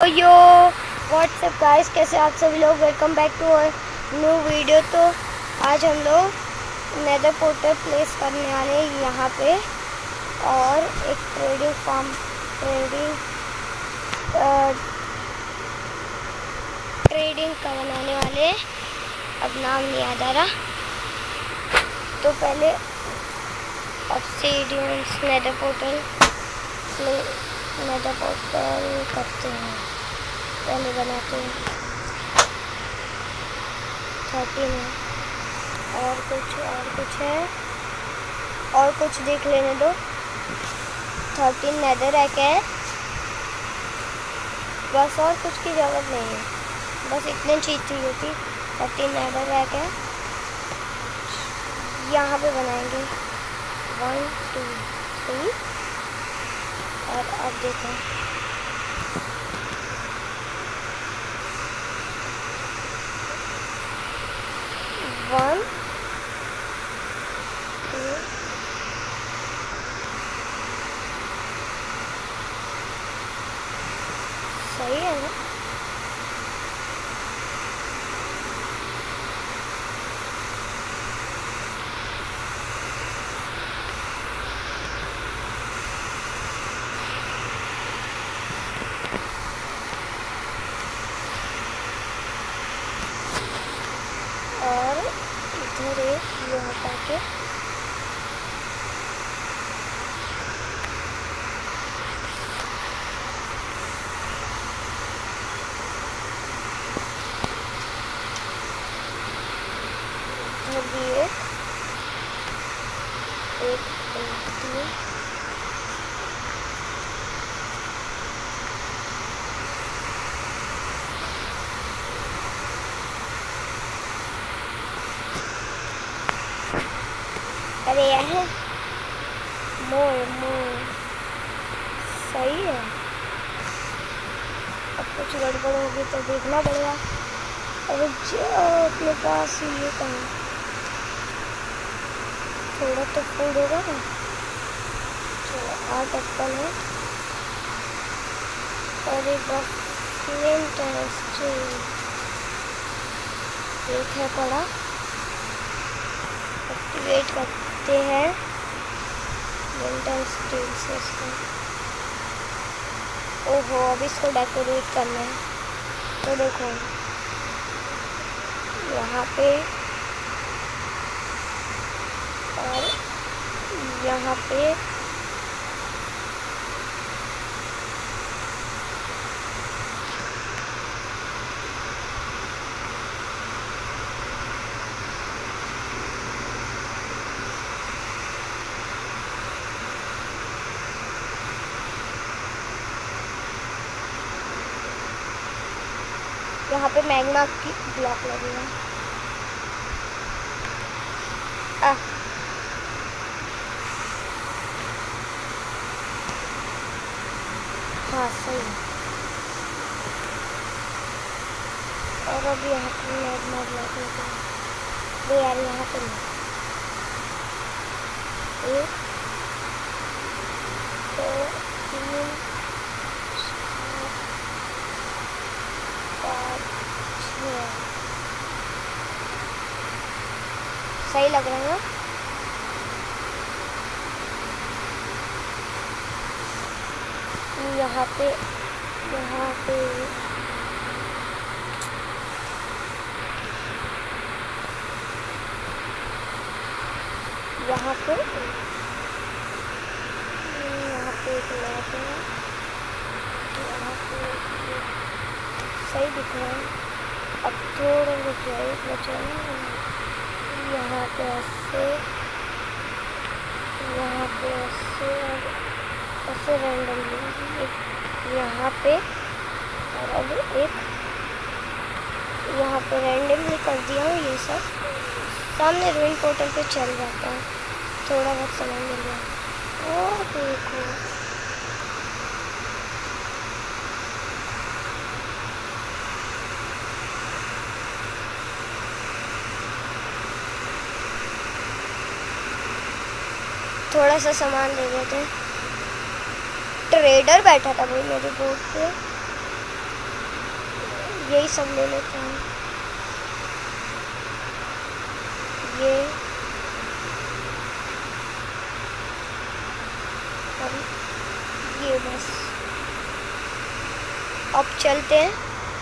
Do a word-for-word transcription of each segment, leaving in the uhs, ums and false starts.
यो WhatsApp guys, कैसे आप सभी लोग। Welcome back to new video. तो आज हम लोग नेदर पोर्टल प्लेस करने वाले हैं यहाँ पे, और एक ट्रेडिंग फार्म ट्रेडिंग ट्रेडिंग का बनाने वाले हैं। अब नाम नहीं याद आ रहा, तो पहले obsidians nether portal nether portal करते हैं। पहले बनाते हैं थर्टीन है, और कुछ और कुछ है, और कुछ देख लेने दो। थर्टीन नेदर है क्या है, बस और कुछ की ज़रूरत नहीं है, बस इतनी चीज़ चाहिए थी। थर्टीन नेदर है क्या, यहाँ पे बनाएंगे वन टू थ्री। और अब देखें वन टू सही है ना। और इधर एक ये हटा के इधर भी एक एक तीन अरे यह मोर मोर सही है। अब कुछ गड़बड़ होगी तो देखना पड़ेगा। अरे जो अपने पास ये कहीं थोड़ा तो फूड होगा ना। चलो आठ एप्पल है और एक फ्लिंट है, स्टील एक है पड़ा। एक्टिवेट करते हैं विंटर स्टील से इसको। ओहो, अब इसको डेकोरेट करना है। तो देखो यहाँ पे और यहाँ पे यहाँ पे मैग्मा की ब्लॉक लगेगा। आ हाँ सही है। और अब यहाँ पे मैग्मा ब्लॉक लगेगा। वो यार यहाँ पे नहीं, एक दो तीन सही लग रहा है ना। यहाँ पे यहाँ पे यहाँ पे यहाँ पे एक लैब है, यहाँ पे सही दिख रहा है। अब थोड़ा रुक जाए, बचा यहाँ पे ऐसे, यहाँ पे ऐसे और ऐसे रैंडमली एक यहाँ पे, और अब एक यहाँ पे रैंडमली कर दिया हूँ। ये सब सामने रूइन पोर्टल पे चल जाता है, थोड़ा बहुत समय मिल गया। और देखो थोड़ा सा सामान ले लेते हैं। ट्रेडर बैठा था भाई मेरे बोर्ड पे, यही सब ले लेते हैं। ये और ये बस। अब चलते हैं।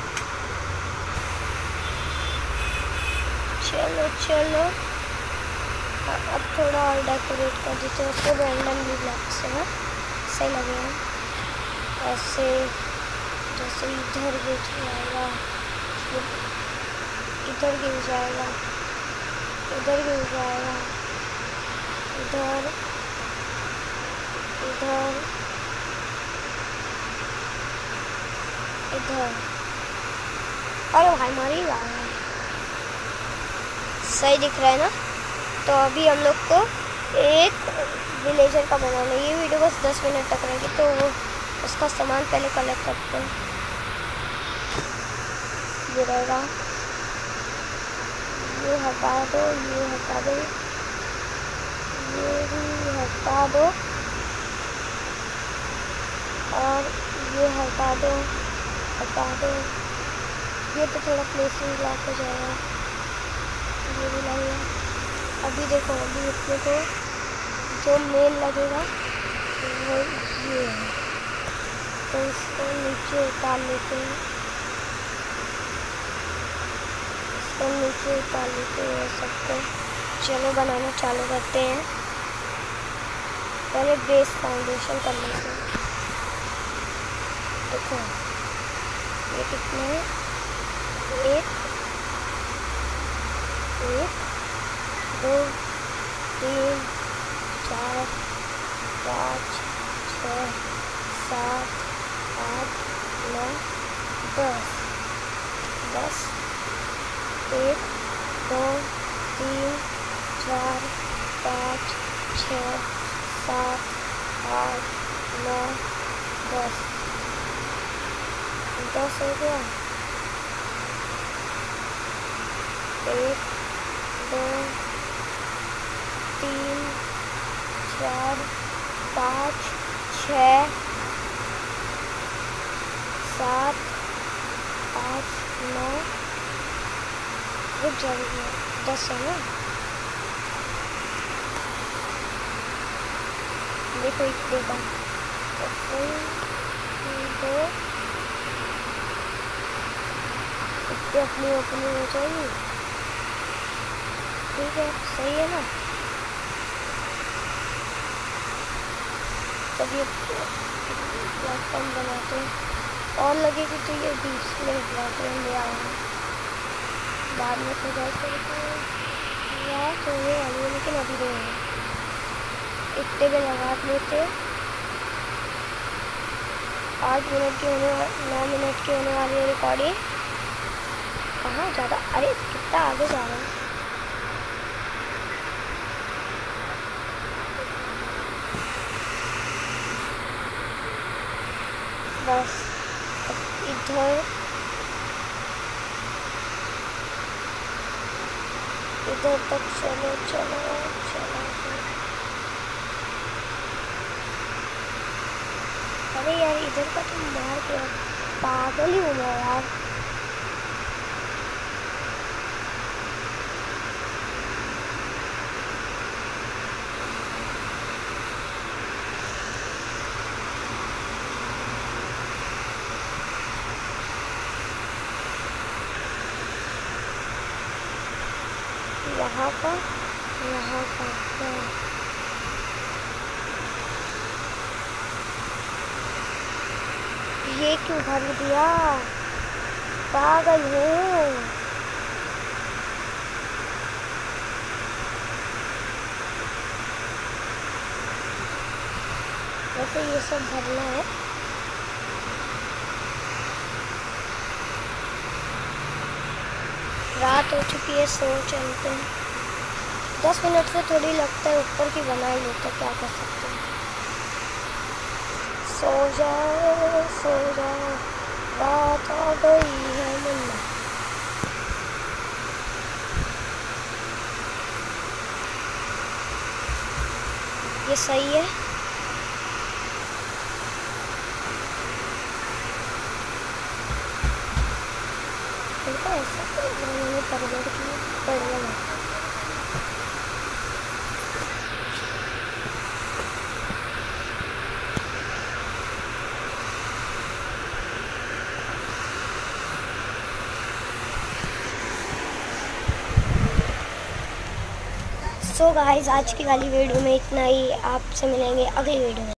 चलो चलो अब थोड़ा और डेकोरेट कर देते हैं उसको रैंडमली ब्लॉक से ना, सही लगेगा। ऐसे जैसे इधर गिर जाएगा, इधर गिर जाएगा, इधर गिर जाएगा, इधर इधर इधर। अरे भाई मारी रहा है, सही दिख रहा है ना। तो अभी हम लोग को एक विलेजर का बनाना है। ये वीडियो बस दस मिनट तक रहेगी, तो वो उसका सामान पहले कलेक्ट करते हैं। ये रहेगा, ये हटा दो, ये हटा दो, ये भी हटा दो और ये हटा दो, हटा दो। ये तो थोड़ा प्लेसिंग ब्लॉक हो जाएगा, ये भी लगेगा। अभी देखो, अभी इसमें तो जो मेन लगेगा वो ये है, तो इसको नीचे उतार लेते हैं, इसको नीचे उतार लेते हैं सबको। चलो बनाना चालू करते हैं। पहले बेस फाउंडेशन कर लेते हैं। देखो ये कितने हैं, एक एक दो तीन चार पाँच छः सात आठ नौ दस दस एक दो तीन चार पाँच छः सात आठ नौ दस दस हो गया। एक दो तीन चार पाँच छः सात आठ नौ, रुक जाएगी, दस है ना। देखो इतने का दो इतने अपनी ओपनिंग हो जाएगी। ठीक है, सही है ना। जब ये प्लेटफॉर्म बनाते हैं और लगेगी तो ये डिस्प्ले प्लेटफॉर्म ले आऊँगा बाद में। तो जैसे यार तो ये वाली है, लेकिन अभी नहीं है। इतने में लगा लेते। आठ मिनट की होने वाली, नौ मिनट की होने वाली है रिकॉर्डिंग। कहाँ ज़्यादा, अरे कितना आगे जा रहा है। बस इधर इधर तक चलो चलो चलो। अरे यार इधर का तो मार के पागल ही हूँ मैं यार। यहाँ का यहाँ का ये क्यों भर दिया, पागल हूँ। वैसे ये सब भरना है। रात हो चुकी है, सो चलते हैं। दस मिनट से थोड़ी लगता है, ऊपर की बना ही लेते, क्या कर सकते हैं। सो जाओ सो जाओ, रात आ गई है मुन्ना। ये सही है। ऐसे मैंने परवड़ की बढ़िया। सो गाइस आज की वाली वीडियो में इतना ही। आपसे मिलेंगे अगली वीडियो में।